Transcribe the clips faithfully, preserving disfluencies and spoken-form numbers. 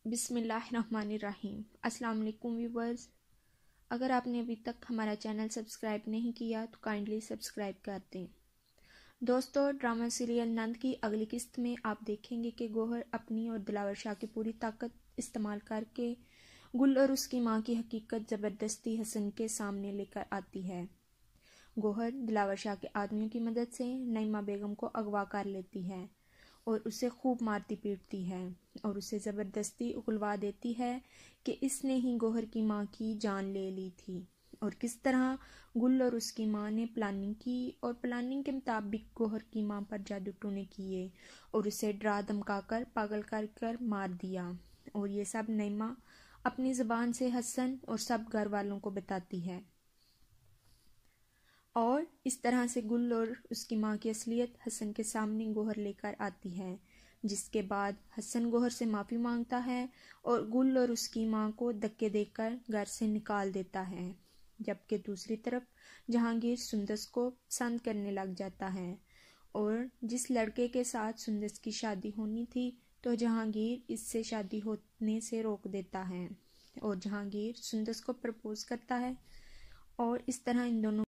بسم اللہ الرحمن الرحیم۔ السلام علیکم ویورز، اگر آپ نے ابھی تک ہمارا چینل سبسکرائب نہیں کیا تو کائنڈلی سبسکرائب کر دیں۔ دوستو، ڈرامہ سیریل نند کی اگلی قسط میں آپ دیکھیں گے کہ گوہر اپنی اور دلاور شاہ کی پوری طاقت استعمال کر کے گل اور اس کی ماں کی حقیقت زبردستی حسن کے سامنے لے کر آتی ہے۔ گوہر دلاور شاہ کے آدمیوں کی مدد سے نعیمہ بیگم کو اغوا کر لیتی ہے اور اسے خوب مارتی پیٹتی ہے اور اسے زبردستی اگلوا دیتی ہے کہ اس نے ہی گوہر کی ماں کی جان لے لی تھی، اور کس طرح گل اور اس کی ماں نے پلاننگ کی اور پلاننگ کے مطابق گوہر کی ماں پر جادو ٹونے کیے اور اسے ڈرا دھمکا کر پاگل کر کر مار دیا، اور یہ سب نعیمہ اپنی زبان سے حسن اور سب گھر والوں کو بتاتی ہے۔ اور اس طرح سے گل اور اس کی ماں کی اصلیت حسن کے سامنے گوہر لے کر آتی ہے، جس کے بعد حسن گوہر سے معافی مانگتا ہے اور گل اور اس کی ماں کو دھکے دے کر گھر سے نکال دیتا ہے، جبکہ دوسری طرف جہانگیر سندس کو پسند کرنے لگ جاتا ہے، اور جس لڑکے کے ساتھ سندس کی شادی ہونی تھی تو جہانگیر اس سے شادی ہونے سے روک دیتا ہے اور جہانگیر سندس کو پرپوز کرتا ہے، اور اس طرح ان دونوں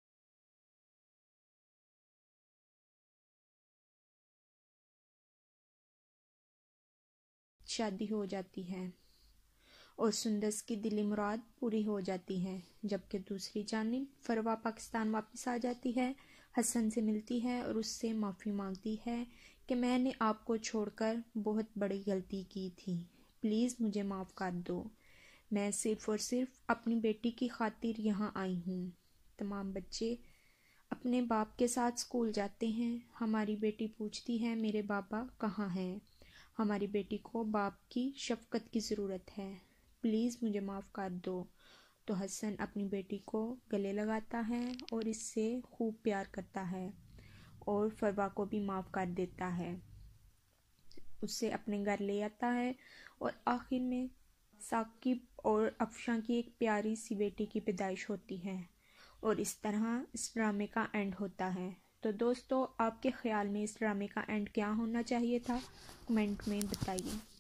شادی ہو جاتی ہے اور سندس کی دلی مراد پوری ہو جاتی ہے، جبکہ دوسری جانب فروا پاکستان واپس آ جاتی ہے، حسن سے ملتی ہے اور اس سے معافی مانگتی ہے کہ میں نے آپ کو چھوڑ کر بہت بڑی غلطی کی تھی، پلیز مجھے معاف کر دو، میں صرف اور صرف اپنی بیٹی کی خاطر یہاں آئی ہوں۔ تمام بچے اپنے باپ کے ساتھ اسکول جاتے ہیں۔ ہماری بیٹی پوچھتی ہے میرے بابا کہاں ہیں؟ ہماری بیٹی کو باپ کی شفقت کی ضرورت ہے، پلیز مجھے معاف کر دو۔ تو حسن اپنی بیٹی کو گلے لگاتا ہے اور اس سے خوب پیار کرتا ہے اور فروا کو بھی معاف کر دیتا ہے، اسے اپنے گھر لے آتا ہے، اور آخر میں ثاقب اور افشاں کی ایک پیاری سی بیٹی کی پیدائش ہوتی ہے، اور اس طرح اس ڈرامے کا اینڈ ہوتا ہے۔ تو دوستو، آپ کے خیال میں اس ڈرامے کا اینڈ کیا ہونا چاہیے تھا؟ کمنٹ میں بتائیے۔